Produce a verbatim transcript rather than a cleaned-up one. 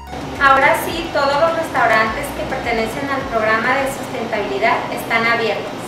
Ahora sí, todos los restaurantes que pertenecen al programa de sustentabilidad están abiertos.